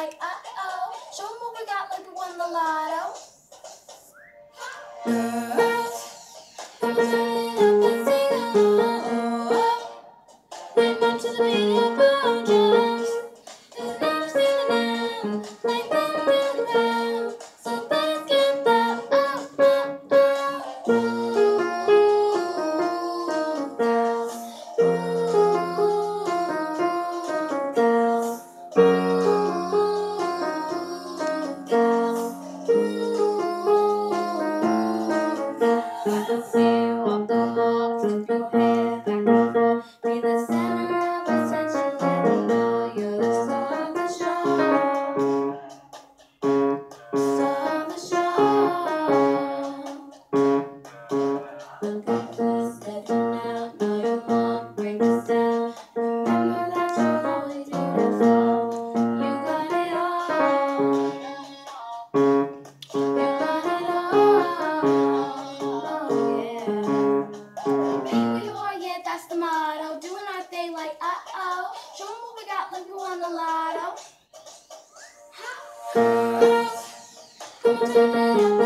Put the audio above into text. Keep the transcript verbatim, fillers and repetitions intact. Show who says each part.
Speaker 1: like uh-oh. Show 'em what we got like we won the lotto. Girls, come on, turn it up and sing along. Rhythm to the beat of our drums. There's never seen a man like them, them, them. So let's get that up, up, up. Ooh, girls. Ooh, girls. I can see you off the hall, flip your hair back and forth, be the center of attention, let me know you're the star of the show, star of the show. Look at this, let you now, know you won't break this down. Remember that you're always beautiful, you got it all, you got it all, oh yeah. Be who you are, yeah, that's the motto. Doing our thing like uh-oh. Show 'em what we got like we won the lotto. Girls, come on, turn it up.